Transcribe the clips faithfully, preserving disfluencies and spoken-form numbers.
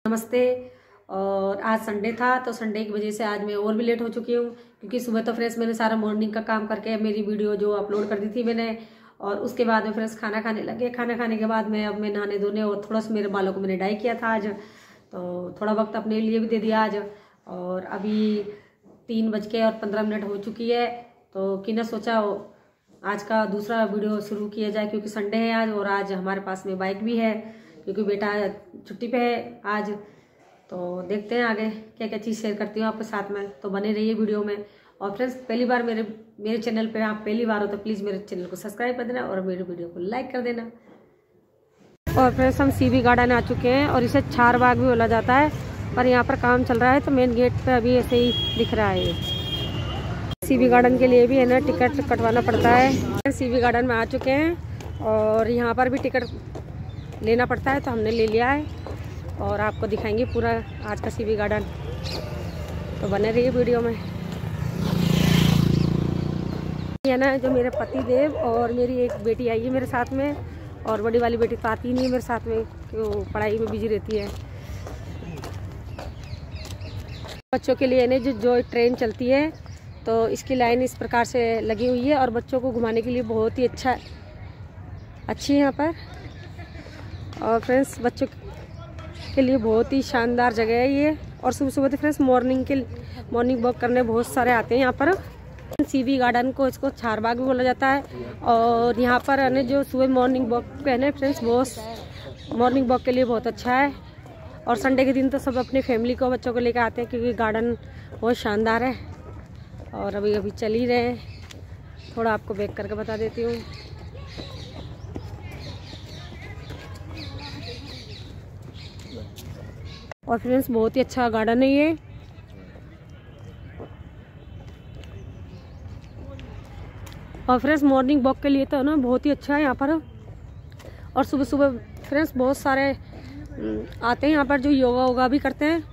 नमस्ते। और आज संडे था तो संडे की वजह से आज मैं और भी लेट हो चुकी हूँ, क्योंकि सुबह तो फ्रेंड्स मैंने सारा मॉर्निंग का काम करके मेरी वीडियो जो अपलोड कर दी थी मैंने, और उसके बाद में फ्रेंड्स खाना खाने लगे। खाना खाने के बाद मैं अब मैं नहाने धोने और थोड़ा सा मेरे बालों को मैंने डाई किया था आज, तो थोड़ा वक्त अपने लिए भी दे दिया आज। और अभी तीन बज के और पंद्रह मिनट हो चुकी है, तो कि ना सोचा आज का दूसरा वीडियो शुरू किया जाए, क्योंकि संडे है आज और आज हमारे पास में बाइक भी है, क्योंकि बेटा छुट्टी पे है आज। तो देखते हैं आगे क्या क्या चीज़ शेयर करती हूँ आपके साथ में, तो बने रहिए वीडियो में। और फ्रेंड्स पहली बार मेरे मेरे चैनल पे आप पहली बार हो तो प्लीज़ मेरे चैनल को सब्सक्राइब कर देना और मेरे वीडियो को लाइक कर देना। और फ्रेंड्स हम सीबी गार्डन आ चुके हैं, और इसे चार बाग भी बोला जाता है, पर यहाँ पर काम चल रहा है तो मेन गेट पे अभी ऐसे ही दिख रहा है। सीबी गार्डन के लिए भी है ना टिकट कटवाना पड़ता है। सीबी गार्डन में आ चुके हैं और यहाँ पर भी टिकट लेना पड़ता है, तो हमने ले लिया है और आपको दिखाएंगे पूरा आज का सीबी गार्डन, तो बने रहिए वीडियो में। ये ना जो मेरे पति देव और मेरी एक बेटी आई है मेरे साथ में, और बड़ी वाली बेटी तो आती नहीं है मेरे साथ में, वो पढ़ाई में बिजी रहती है। बच्चों के लिए ना जो जो ट्रेन चलती है तो इसकी लाइन इस प्रकार से लगी हुई है, और बच्चों को घुमाने के लिए बहुत ही अच्छा अच्छी है यहाँ पर। और फ्रेंड्स बच्चों के लिए बहुत ही शानदार जगह है ये। और सुबह सुबह तो फ्रेंड्स मॉर्निंग के मॉर्निंग वॉक करने बहुत सारे आते हैं यहाँ पर। सीबी गार्डन को इसको चार बाग भी बोला जाता है, और यहाँ पर है जो सुबह मॉर्निंग वॉक पे है ना फ्रेंड्स बहुत मॉर्निंग वॉक के लिए बहुत अच्छा है। और संडे के दिन तो सब अपनी फैमिली को बच्चों को लेकर आते हैं, क्योंकि गार्डन बहुत शानदार है। और अभी अभी चल ही रहे हैं, थोड़ा आपको बैक करके बता देती हूँ। और फ्रेंड्स बहुत ही अच्छा गार्डन है ये। और फ्रेंड्स मॉर्निंग वॉक के लिए तो ना बहुत ही अच्छा है यहाँ पर। और सुबह सुबह फ्रेंड्स बहुत सारे आते हैं यहाँ पर जो योगा वोगा भी करते हैं।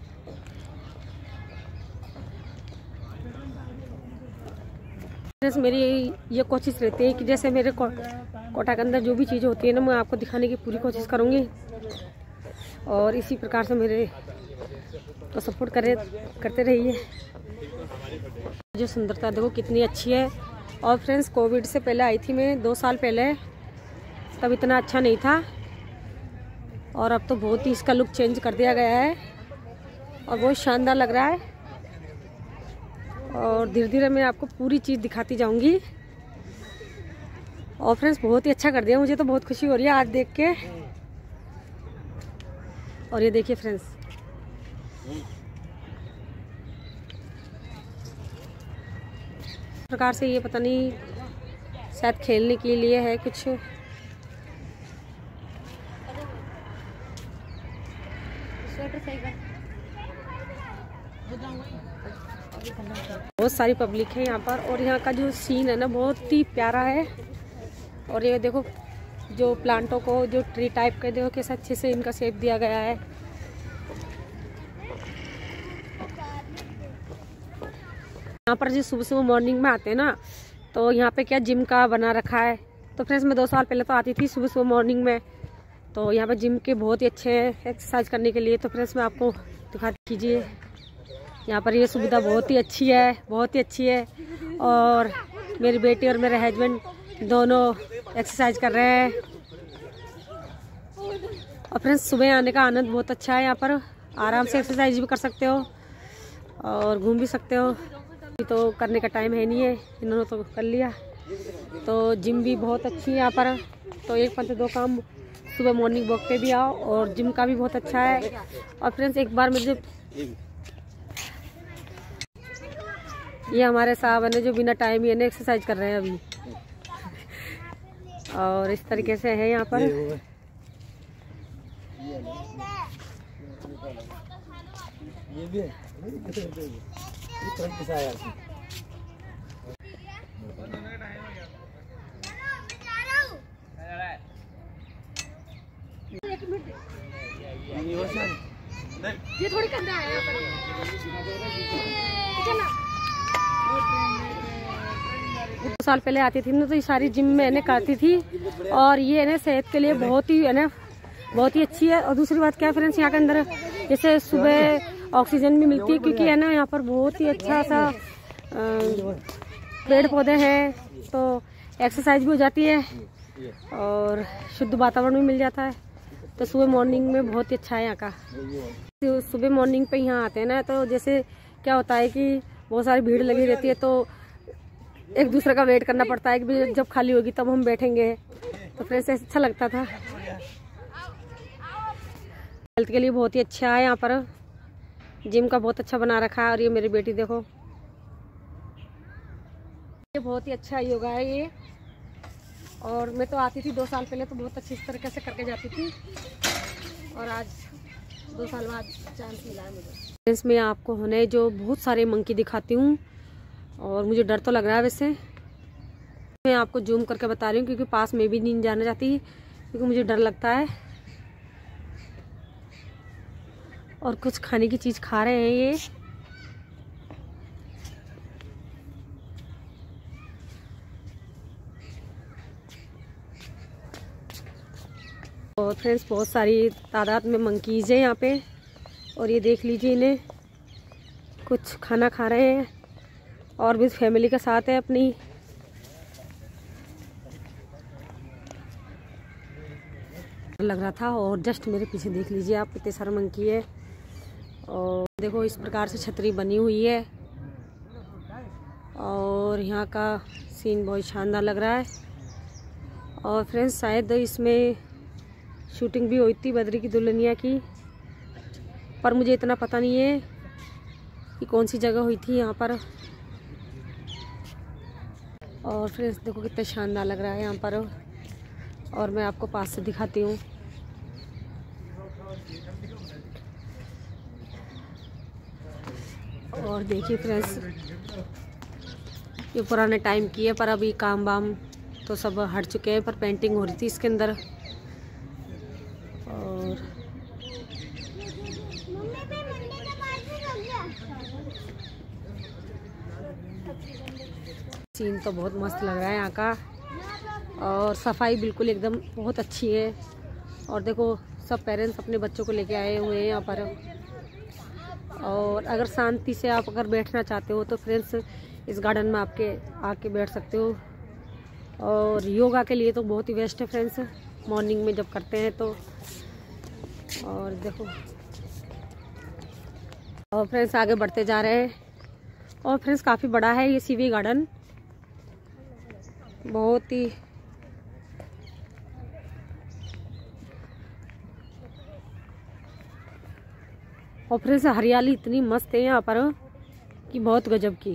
फ्रेंड्स मेरी ये कोशिश रहती है कि जैसे मेरे को, कोटा के अंदर जो भी चीज़ होती है ना मैं आपको दिखाने की पूरी कोशिश करूँगी, और इसी प्रकार से मेरे को सपोर्ट करे करते रहिए। जो सुंदरता देखो कितनी अच्छी है। और फ्रेंड्स कोविड से पहले आई थी मैं दो साल पहले, तब इतना अच्छा नहीं था, और अब तो बहुत ही इसका लुक चेंज कर दिया गया है और बहुत शानदार लग रहा है। और धीरे धीरे मैं आपको पूरी चीज़ दिखाती जाऊंगी। और फ्रेंड्स बहुत ही अच्छा कर दिया, मुझे तो बहुत खुशी हो रही है आज देख के। और ये देखिए फ्रेंड्स इस प्रकार से, ये पता नहीं शायद खेलने के लिए है कुछ। बहुत सारी पब्लिक है यहाँ पर, और यहाँ का जो सीन है ना बहुत ही प्यारा है। और ये देखो जो प्लांटों को जो ट्री टाइप के देखो कैसे अच्छे से इनका शेप दिया गया है। यहाँ पर जो सुबह सुबह मॉर्निंग में आते हैं ना, तो यहाँ पे क्या जिम का बना रखा है। तो फ्रेंड्स मैं दो साल पहले तो आती थी सुबह सुबह मॉर्निंग में, तो यहाँ पे जिम के बहुत ही अच्छे एक्सरसाइज करने के लिए। तो फ्रेंड्स मैं आपको दिखा कीजिए, यहाँ पर ये सुविधा बहुत ही अच्छी है, बहुत ही अच्छी है। और मेरी बेटी और मेरे हस्बैंड दोनों एक्सरसाइज कर रहे हैं। और फ्रेंड्स सुबह आने का आनंद बहुत अच्छा है, यहाँ पर आराम से एक्सरसाइज भी कर सकते हो और घूम भी सकते हो। तो करने का टाइम है नहीं है, इन्होंने तो कर लिया। तो जिम भी बहुत अच्छी है यहाँ पर, तो एक पंथ दो काम, सुबह मॉर्निंग वॉक पे भी आओ और जिम का भी बहुत अच्छा है। और फ्रेंड्स एक बार मुझे ये हमारे साहब है जो बिना टाइम ही एक्सरसाइज कर रहे हैं अभी, और इस तरीके से है यहाँ पर। ये भी है। ये थोड़ी करना है यहाँ पर। दो साल पहले आती थी ना, तो ये सारी जिम मैंने करती थी, और ये ना सेहत के लिए बहुत ही है ना बहुत ही अच्छी है। और दूसरी बात क्या है फ्रेंड्स, यहाँ के अंदर जैसे सुबह ऑक्सीजन भी मिलती है, क्योंकि है ना यहाँ पर बहुत ही अच्छा सा पेड़ पौधे हैं, तो एक्सरसाइज भी हो जाती है और शुद्ध वातावरण भी मिल जाता है। तो सुबह मॉर्निंग में बहुत ही अच्छा है यहाँ का। तो सुबह मॉर्निंग पे यहाँ आते हैं ना, तो जैसे क्या होता है कि बहुत सारी भीड़ लगी रहती है, तो एक दूसरे का वेट करना पड़ता है कि जब खाली होगी तब हम बैठेंगे। तो फ्रेंड्स अच्छा लगता था। हेल्थ के लिए बहुत ही अच्छा है। यहाँ पर जिम का बहुत अच्छा बना रखा है। और ये मेरी बेटी देखो, ये बहुत ही अच्छा योगा है ये। और मैं तो आती थी दो साल पहले, तो बहुत अच्छी तरीके से करके जाती थी, और आज दो साल बाद चांस मिला है मुझे। इसमें आपको होने जो बहुत सारे मंकी दिखाती हूँ, और मुझे डर तो लग रहा है वैसे। मैं आपको जूम करके बता रही हूँ, क्योंकि पास में भी नहीं जाना चाहती, क्योंकि मुझे डर लगता है। और कुछ खाने की चीज़ खा रहे हैं ये। और फ्रेंड्स बहुत सारी तादाद में मंकीज़ है यहाँ पे। और ये देख लीजिए, इन्हें कुछ खाना खा रहे हैं, और भी फैमिली के साथ है अपनी। लग रहा था। और जस्ट मेरे पीछे देख लीजिए आप, कितने सारे मंकी है। और देखो इस प्रकार से छतरी बनी हुई है, और यहाँ का सीन बहुत शानदार लग रहा है। और फ्रेंड्स शायद इसमें शूटिंग भी हुई थी बद्री की दुल्हनिया की, पर मुझे इतना पता नहीं है कि कौन सी जगह हुई थी यहाँ पर। और फ्रेंड्स देखो कितना शानदार लग रहा है यहाँ पर। और मैं आपको पास से दिखाती हूँ। और देखिए फ्रेंड्स, ये पुराने टाइम की है, पर अभी काम वाम तो सब हट चुके हैं, पर पेंटिंग हो रही थी इसके अंदर। और सीन तो बहुत मस्त लग रहा है यहाँ का। और सफाई बिल्कुल एकदम बहुत अच्छी है। और देखो सब पेरेंट्स अपने बच्चों को लेके आए हुए हैं यहाँ पर। और अगर शांति से आप अगर बैठना चाहते हो तो फ्रेंड्स इस गार्डन में आपके आके बैठ सकते हो। और योगा के लिए तो बहुत ही बेस्ट है फ्रेंड्स, मॉर्निंग में जब करते हैं तो। और देखो, और फ्रेंड्स आगे बढ़ते जा रहे हैं। और फ्रेंड्स काफ़ी बड़ा है ये सीवी गार्डन, बहुत ही। और फ्रेंड्स हरियाली इतनी मस्त है यहाँ पर कि बहुत गजब की।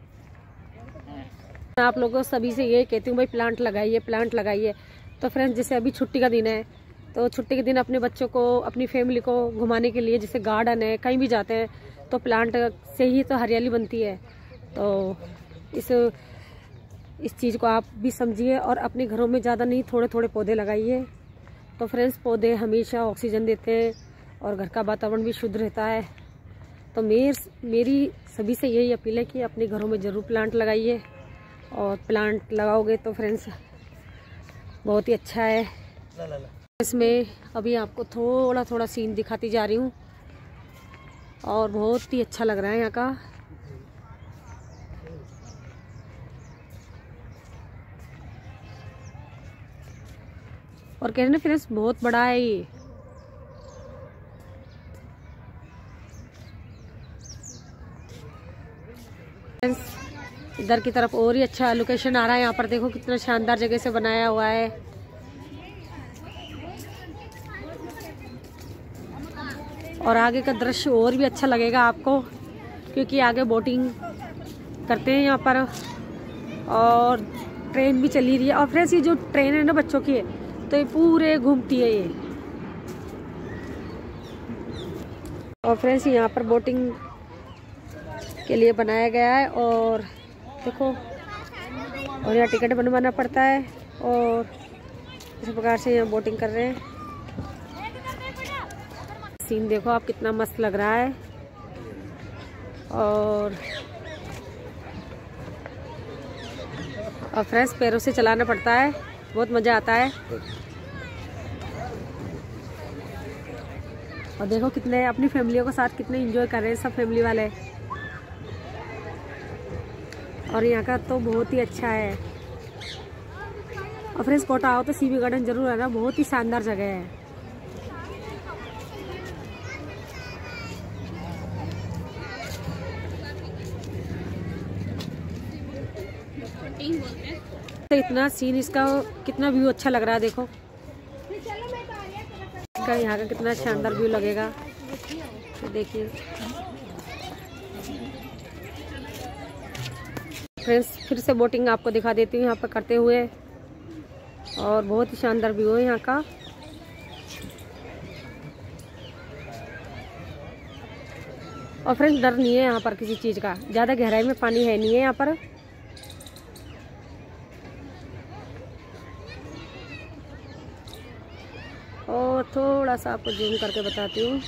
आप लोगों सभी से ये कहती हूँ भाई प्लांट लगाइए, प्लांट लगाइए। तो फ्रेंड्स जैसे अभी छुट्टी का दिन है, तो छुट्टी के दिन अपने बच्चों को, अपनी फैमिली को घुमाने के लिए, जैसे गार्डन है, कहीं भी जाते हैं तो प्लांट से ही तो हरियाली बनती है। तो इस इस चीज़ को आप भी समझिए, और अपने घरों में ज़्यादा नहीं, थोड़े थोड़े पौधे लगाइए। तो फ्रेंड्स पौधे हमेशा ऑक्सीजन देते हैं, और घर का वातावरण भी शुद्ध रहता है। तो मेर मेरी सभी से यही अपील है कि अपने घरों में ज़रूर प्लांट लगाइए। और प्लांट लगाओगे तो फ्रेंड्स बहुत ही अच्छा है। इसमें अभी आपको थोड़ा थोड़ा सीन दिखाती जा रही हूँ, और बहुत ही अच्छा लग रहा है यहाँ का। और कह रहे ना फ्रेंड्स बहुत बड़ा है ये। इधर की तरफ और ही अच्छा लोकेशन आ रहा है। यहाँ पर देखो कितना शानदार जगह से बनाया हुआ है। और आगे का दृश्य और भी अच्छा लगेगा आपको, क्योंकि आगे बोटिंग करते हैं यहाँ पर, और ट्रेन भी चली रही है। और फ्रेंड्स ये जो ट्रेन है ना बच्चों की, तो ये पूरे घूमती है ये। और फ्रेंड्स यहाँ पर बोटिंग के लिए बनाया गया है। और देखो, और यहाँ टिकट बनवाना पड़ता है, और इस प्रकार से यहाँ बोटिंग कर रहे हैं। सीन देखो आप कितना मस्त लग रहा है। और और फ्रेंड्स पैरों से चलाना पड़ता है, बहुत मज़ा आता है। और देखो कितने अपनी फैमिलियों के साथ कितने एंजॉय कर रहे हैं सब फैमिली वाले। और यहाँ का तो बहुत ही अच्छा है। और फ्रेंड्स कोटा आओ तो सीबी गार्डन जरूर आना, बहुत ही शानदार जगह है। तो इतना सीन इसका कितना व्यू अच्छा लग रहा है। देखो इसका यहाँ का कितना शानदार व्यू लगेगा। तो देखिए फ्रेंड्स फिर से बोटिंग आपको दिखा देती हूँ यहाँ पर करते हुए। और बहुत ही शानदार व्यू है यहाँ का। और फ्रेंड्स डर नहीं है यहाँ पर किसी चीज़ का, ज़्यादा गहराई में पानी है नहीं है यहाँ पर। और थोड़ा सा आपको जूम करके बताती हूँ।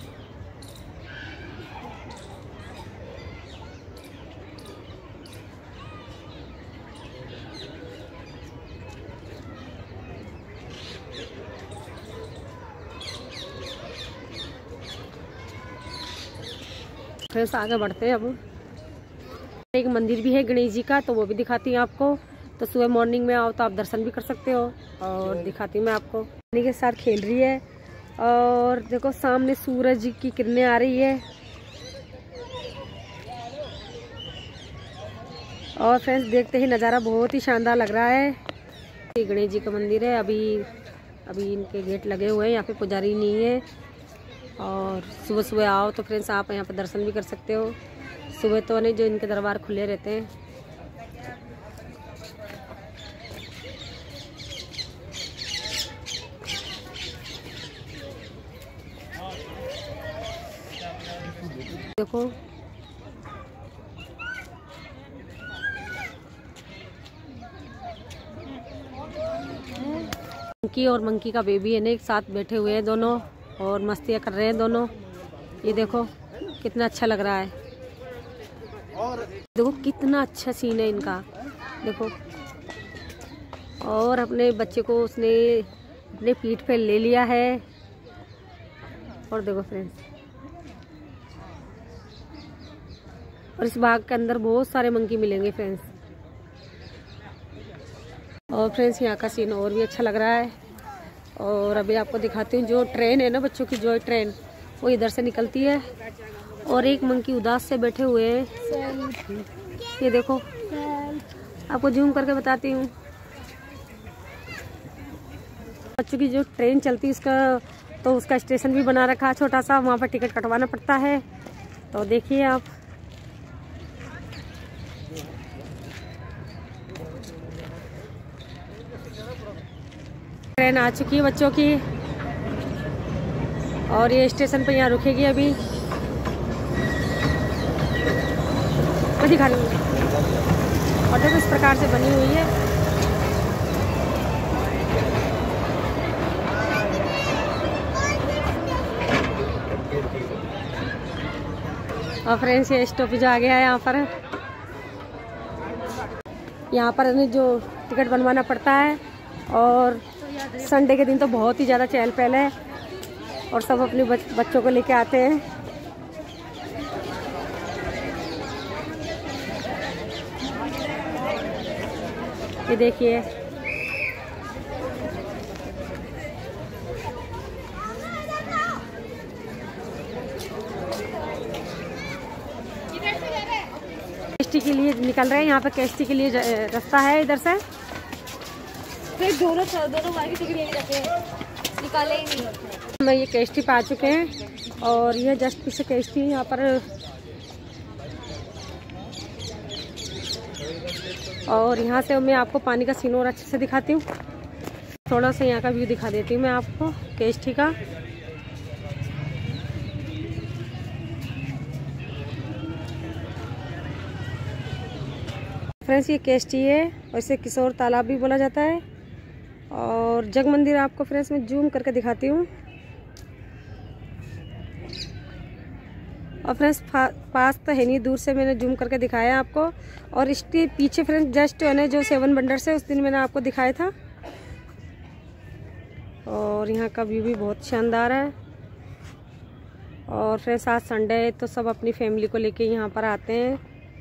फ्रेंड्स आगे बढ़ते हैं। अब एक मंदिर भी है गणेश जी का, तो वो भी दिखाती हूँ आपको। तो सुबह मॉर्निंग में आओ तो आप दर्शन भी कर सकते हो। और दिखाती हूँ मैं आपको। पानी के साथ खेल रही है और देखो सामने सूरज की किरणें आ रही है। और फ्रेंड्स देखते ही नज़ारा बहुत ही शानदार लग रहा है। ये गणेश जी का मंदिर है। अभी अभी इनके गेट लगे हुए हैं, यहाँ पे पुजारी नहीं है। और सुबह सुबह आओ तो फ्रेंड्स आप यहाँ पर दर्शन भी कर सकते हो। सुबह तो नहीं, जो इनके दरबार खुले रहते हैं। देखो मंकी और मंकी का बेबी है ना, एक साथ बैठे हुए हैं दोनों और मस्तियाँ कर रहे हैं दोनों। ये देखो कितना अच्छा लग रहा है। देखो कितना अच्छा सीन है इनका। देखो और अपने बच्चे को उसने अपने पीठ पे ले लिया है। और देखो फ्रेंड्स, और इस बाग के अंदर बहुत सारे मंकी मिलेंगे फ्रेंड्स। और फ्रेंड्स यहाँ का सीन और भी अच्छा लग रहा है। और अभी आपको दिखाती हूँ जो ट्रेन है ना बच्चों की, जॉय ट्रेन, वो इधर से निकलती है। और एक मंकी उदास से बैठे हुए हैं। ये देखो आपको जूम करके बताती हूँ। बच्चों की जो ट्रेन चलती है उसका, तो उसका स्टेशन भी बना रखा है छोटा सा, वहाँ पर टिकट कटवाना पड़ता है। तो देखिए आप, ट्रेन आ चुकी है बच्चों की और ये स्टेशन पे यहाँ रुकेगी अभी। मैं दिखा रही हूँ। और देखो इस प्रकार से बनी हुई है। और फ्रेंड्स ये स्टॉपेज आ गया है यहाँ पर। यहाँ पर जो टिकट बनवाना पड़ता है। और संडे के दिन तो बहुत ही ज़्यादा चहल पहल है और सब अपने बच, बच्चों को लेके आते हैं। ये देखिए केस्टी के लिए निकल रहे हैं। यहाँ पे केस्टी के लिए रास्ता है इधर से। दोनों दोनों बार की टिकट यही रखे हैं, निकाले ही नहीं। मैं ये केस्टी पा चुके हैं और ये जस्ट पीछे केस्टी यहाँ पर। और यहाँ से मैं आपको पानी का सीन और अच्छे से दिखाती हूँ। थोड़ा सा यहाँ का व्यू दिखा देती हूँ मैं आपको केस्टी का। फ्रेंड्स ये केस्टी है और इसे किशोर तालाब भी बोला जाता है। और जग मंदिर आपको फ्रेंड्स मैं जूम करके दिखाती हूँ। और फ्रेंड्स पास तो है नहीं, दूर से मैंने जूम करके दिखाया आपको। और इसके पीछे फ्रेंड्स जस्ट है जो सेवन वंडर्स है, उस दिन मैंने आपको दिखाया था। और यहाँ का व्यू भी बहुत शानदार है। और फ्रेंड्स आज संडे है तो सब अपनी फैमिली को लेके यहाँ पर आते हैं।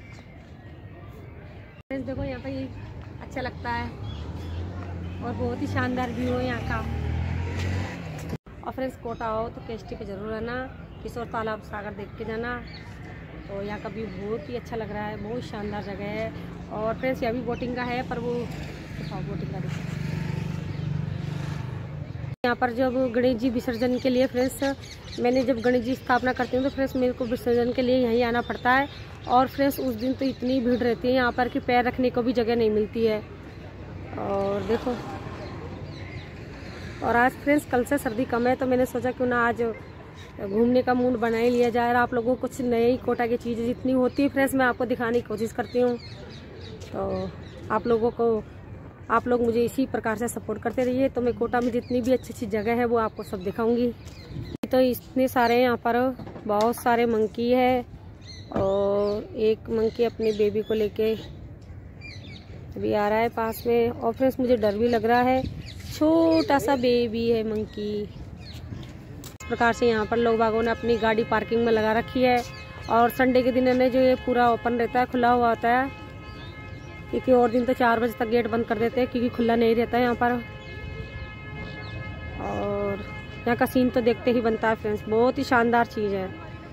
फ्रेंड्स देखो यहाँ पर ये अच्छा लगता है और बहुत ही शानदार व्यू है यहाँ का। और फ्रेंड्स कोटा आओ तो केस्टी पे जरूर आना, किशोर तालाब सागर देख के जाना। तो यहाँ का व्यू बहुत ही अच्छा लग रहा है, बहुत शानदार जगह है। और फ्रेंड्स यहाँ भी बोटिंग का है, पर वो बोटिंग का देखो। यहाँ पर जब गणेश जी विसर्जन के लिए फ्रेंड्स मैंने जब गणेश जी स्थापना करती हूँ तो फ्रेंड्स मेरे को विसर्जन के लिए यहीं आना पड़ता है। और फ्रेंड्स उस दिन तो इतनी भीड़ रहती है यहाँ पर कि पैर रखने को भी जगह नहीं मिलती है। और देखो, और आज फ्रेंड्स कल से सर्दी कम है तो मैंने सोचा क्यों ना आज घूमने का मूड बना ही लिया जाए। और आप लोगों को कुछ नई कोटा की चीज़ें जितनी होती है फ्रेंड्स मैं आपको दिखाने की कोशिश करती हूँ। तो आप लोगों को आप लोग मुझे इसी प्रकार से सपोर्ट करते रहिए, तो मैं कोटा में जितनी भी अच्छी अच्छी जगह है वो आपको सब दिखाऊंगी। तो इतने सारे यहाँ पर बहुत सारे मंकी है और एक मंकी अपने बेबी को लेके अभी आ रहा है पास में। और फ्रेंड्स मुझे डर भी लग रहा है, छोटा सा बेबी है मंकी। इस प्रकार से यहाँ पर लोग बागों ने अपनी गाड़ी पार्किंग में लगा रखी है। और संडे के दिन है जो ये पूरा ओपन रहता है, खुला हुआ होता है, क्योंकि और दिन तो चार बजे तक गेट बंद कर देते हैं क्योंकि खुला नहीं रहता है यहाँ पर। और यहाँ का सीन तो देखते ही बनता है फ्रेंड्स, बहुत ही शानदार चीज़ है।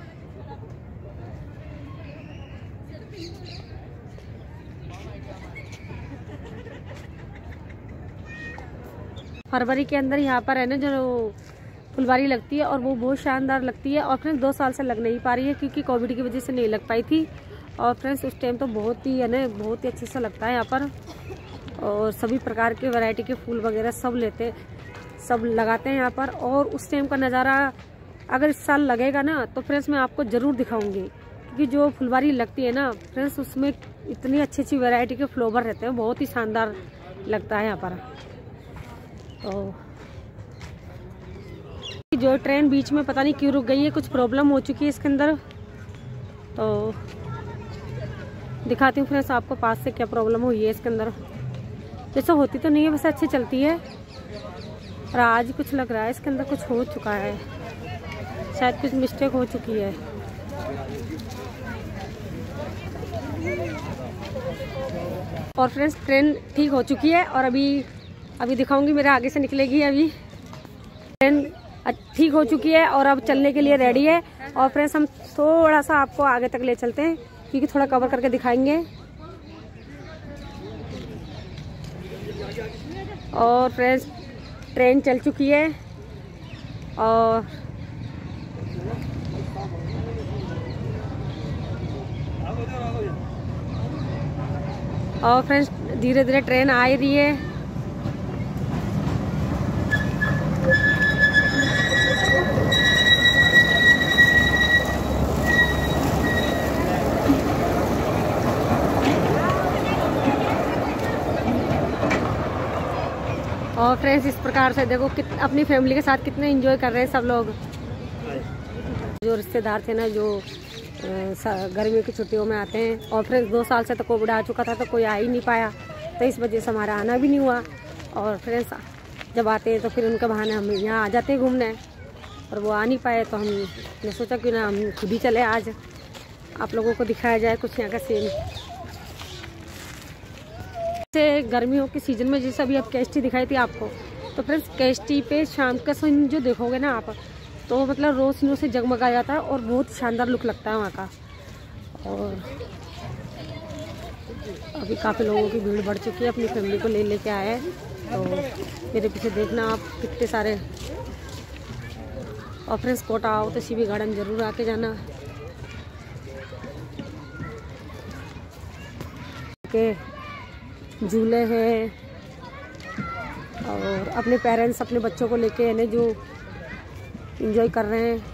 फरवरी के अंदर यहाँ पर है ना जो फुलवारी लगती है और वो बहुत शानदार लगती है। और फ्रेंड्स दो साल से लग नहीं पा रही है क्योंकि कोविड की वजह से नहीं लग पाई थी। और फ्रेंड्स उस टाइम तो बहुत ही है ना बहुत ही अच्छे से लगता है यहाँ पर। और सभी प्रकार के वैरायटी के फूल वगैरह सब लेते सब लगाते हैं यहाँ पर। और उस टाइम का नज़ारा अगर इस साल लगेगा ना तो फ्रेंड्स मैं आपको ज़रूर दिखाऊंगी, क्योंकि जो फुलवारी लगती है ना फ्रेंड्स उसमें इतनी अच्छी अच्छी वैरायटी के फ्लावर रहते हैं, बहुत ही शानदार लगता है यहाँ पर। तो जो ट्रेन बीच में पता नहीं क्यों रुक गई है, कुछ प्रॉब्लम हो चुकी है इसके अंदर। तो दिखाती हूँ फ्रेंड्स आपको पास से क्या प्रॉब्लम हुई है इसके अंदर। जैसे होती तो नहीं है, वैसे अच्छी चलती है, और आज कुछ लग रहा है इसके अंदर कुछ हो चुका है, शायद कुछ मिस्टेक हो चुकी है। और फ्रेंड्स ट्रेन ठीक हो चुकी है और अभी अभी दिखाऊंगी, मेरे आगे से निकलेगी। अभी ट्रेन ठीक हो चुकी है और अब चलने के लिए रेडी है। और फ्रेंड्स हम थोड़ा सा आपको आगे तक ले चलते हैं क्योंकि थोड़ा कवर करके दिखाएंगे। और फ्रेंड्स ट्रेन चल चुकी है और और फ्रेंड्स धीरे धीरे ट्रेन आ ही रही है। और फ्रेंड्स इस प्रकार से देखो कित अपनी फैमिली के साथ कितने एंजॉय कर रहे हैं सब लोग। जो रिश्तेदार थे ना जो गर्मियों की छुट्टियों में आते हैं। और फ्रेंड्स दो साल से तो कोविड आ चुका था तो कोई आ ही नहीं पाया, तो इस वजह से हमारा आना भी नहीं हुआ। और फ्रेंड्स जब आते हैं तो फिर उनके बहाने हम यहाँ आ जाते हैं घूमने, और वो आ नहीं पाए तो हमने सोचा क्यों ना हम खुद ही चले, आज आप लोगों को दिखाया जाए कुछ यहाँ का सीन। जैसे गर्मियों के सीज़न में जैसे अभी अब केस्टी दिखाई थी आपको, तो फ्रेंड्स केस्टी पे शाम का सीन जो देखोगे ना आप, तो मतलब रोशनियों से जगमगा जाता है और बहुत शानदार लुक लगता है वहाँ का। और अभी काफ़ी लोगों की भीड़ बढ़ चुकी है, अपनी फैमिली को ले लेके आए हैं। तो मेरे पीछे देखना आप कितने सारे। और फ्रेंड्स कोटा आओ तो सी बी गार्डन ज़रूर आके जाना के झूले हैं। और अपने पेरेंट्स अपने बच्चों को लेके है जो एंजॉय कर रहे हैं।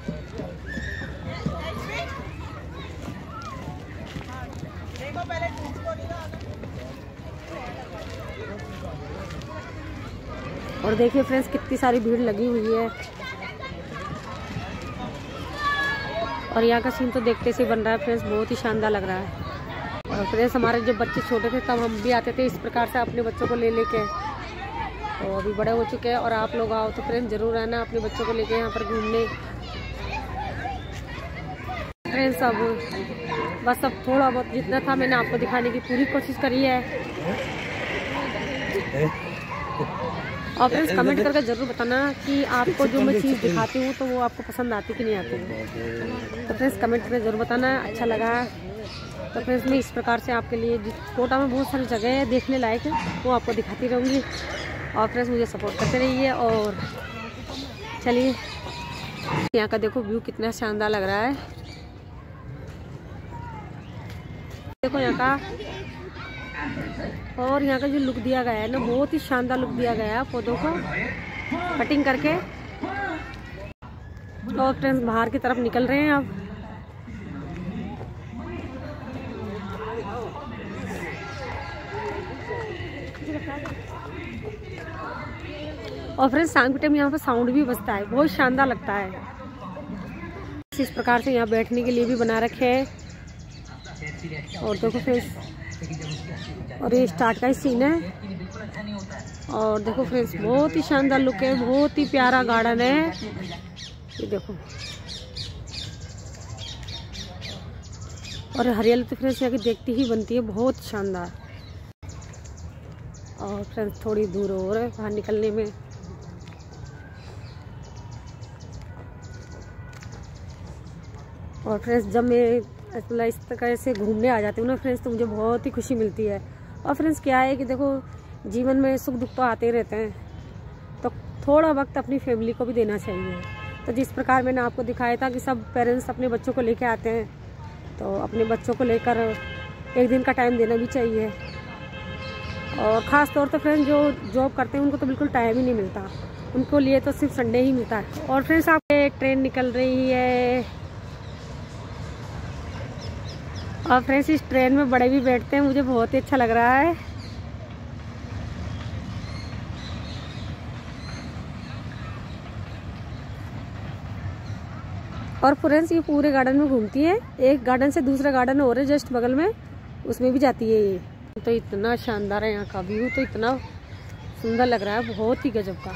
और देखिए फ्रेंड्स कितनी सारी भीड़ लगी हुई है। और यहाँ का सीन तो देखते से बन रहा है फ्रेंड्स, बहुत ही शानदार लग रहा है। और फ्रेंड्स हमारे जब बच्चे छोटे थे तब हम भी आते थे इस प्रकार से अपने बच्चों को ले लेके। तो अभी बड़े हो चुके हैं और आप लोग आओ तो फ्रेंड्स ज़रूर आना अपने बच्चों को लेके यहाँ पर घूमने। फ्रेंड्स अब बस अब थोड़ा बहुत जितना था मैंने आपको दिखाने की पूरी कोशिश करी है। और फ्रेंड्स कमेंट करके ज़रूर बताना कि आपको जो मैं चीज़ दिखाती हूँ तो वो आपको पसंद आती कि नहीं आती। तो फ्रेंड्स कमेंट करके ज़रूर बताना अच्छा लगा। तो फ्रेंड्स मैं इस प्रकार से आपके लिए कोटा में बहुत सारी जगह है देखने लायक है वो आपको दिखाती रहूँगी। और फ्रेंड्स मुझे सपोर्ट करते रहिए। और चलिए यहाँ का देखो व्यू कितना शानदार लग रहा है। देखो यहाँ का और यहाँ का जो लुक दिया गया है ना बहुत ही शानदार लुक दिया गया है पौधों को कटिंग करके। और फ्रेंड्स बाहर की तरफ निकल रहे हैं अब। और फ्रेंड्स शाम के टाइम यहाँ पर साउंड भी बजता है बहुत शानदार लगता है। इस प्रकार से यहाँ बैठने के लिए भी बना रखे हैं। और देखो फ्रेंड्स और ये स्टार्ट का ही सीन है। और देखो फ्रेंड्स बहुत ही शानदार लुक है बहुत ही प्यारा गार्डन है ये देखो। और हरियाली तो फ्रेंड्स यहाँ की देखती ही बनती है बहुत शानदार। और फ्रेंड्स थोड़ी दूर और है बाहर निकलने में। और फ्रेंड्स जब मैं इस तरह से घूमने आ जाती हूँ ना फ्रेंड्स तो मुझे बहुत ही खुशी मिलती है। और फ्रेंड्स क्या है कि देखो जीवन में सुख दुख तो आते रहते हैं तो थोड़ा वक्त अपनी फैमिली को भी देना चाहिए। तो जिस प्रकार मैंने आपको दिखाया था कि सब पेरेंट्स अपने बच्चों को लेकर आते हैं तो अपने बच्चों को लेकर एक दिन का टाइम देना भी चाहिए। और ख़ास तौर पर फ्रेंड्स जो जॉब करते हैं उनको तो बिल्कुल टाइम ही नहीं मिलता, उनको लिए तो सिर्फ संडे ही मिलता है। और फ्रेंड्स आप ट्रेन निकल रही है और फ्रेंड्स इस ट्रेन में बड़े भी बैठते हैं मुझे बहुत ही अच्छा लग रहा है। और फ्रेंड्स ये पूरे गार्डन में घूमती है, एक गार्डन से दूसरा गार्डन और है जस्ट बगल में उसमें भी जाती है ये। तो इतना शानदार है यहाँ का व्यू तो इतना सुंदर लग रहा है बहुत ही गजब का।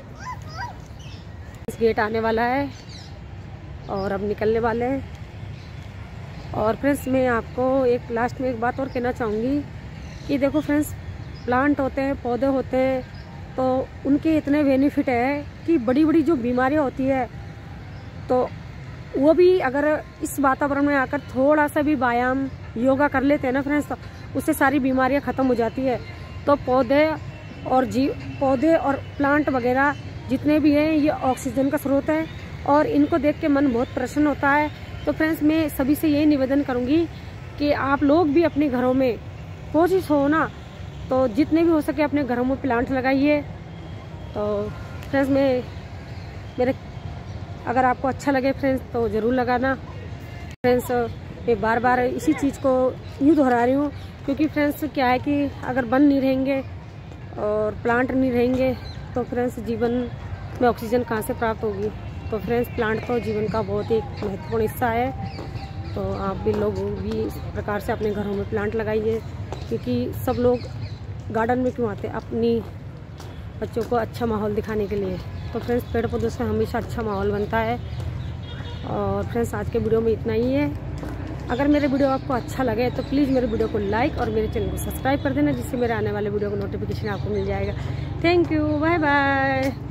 इस गेट आने वाला है और अब निकलने वाले हैं। और फ्रेंड्स मैं आपको एक लास्ट में एक बात और कहना चाहूँगी कि देखो फ्रेंड्स प्लांट होते हैं पौधे होते हैं तो उनके इतने बेनिफिट है कि बड़ी बड़ी जो बीमारियाँ होती है तो वो भी अगर इस वातावरण में आकर थोड़ा सा भी व्यायाम योगा कर लेते हैं ना फ्रेंड्स तो उससे सारी बीमारियां ख़त्म हो जाती है। तो पौधे और जीव पौधे और प्लांट वगैरह जितने भी हैं ये ऑक्सीजन का स्रोत है और इनको देख के मन बहुत प्रसन्न होता है। तो फ्रेंड्स मैं सभी से यही निवेदन करूंगी कि आप लोग भी अपने घरों में कोशिश हो ना तो जितने भी हो सके अपने घरों में प्लांट लगाइए। तो फ्रेंड्स मैं मेरे अगर आपको अच्छा लगे फ्रेंड्स तो ज़रूर लगाना। फ्रेंड्स मैं बार बार इसी चीज़ को यूँ दोहरा रही हूँ क्योंकि फ्रेंड्स क्या है कि अगर वन नहीं रहेंगे और प्लांट नहीं रहेंगे तो फ्रेंड्स जीवन में ऑक्सीजन कहाँ से प्राप्त होगी। तो फ्रेंड्स प्लांट तो जीवन का बहुत ही महत्वपूर्ण हिस्सा है। तो आप भी लोग भी इस प्रकार से अपने घरों में प्लांट लगाइए क्योंकि सब लोग गार्डन में क्यों आते हैं अपनी बच्चों को अच्छा माहौल दिखाने के लिए। तो फ्रेंड्स पेड़ पौधों से हमेशा अच्छा माहौल बनता है। और फ्रेंड्स आज के वीडियो में इतना ही है। अगर मेरे वीडियो आपको अच्छा लगे तो प्लीज़ मेरे वीडियो को लाइक और मेरे चैनल को सब्सक्राइब कर देना जिससे मेरे आने वाले वीडियो का नोटिफिकेशन आपको मिल जाएगा। Thank you, bye bye.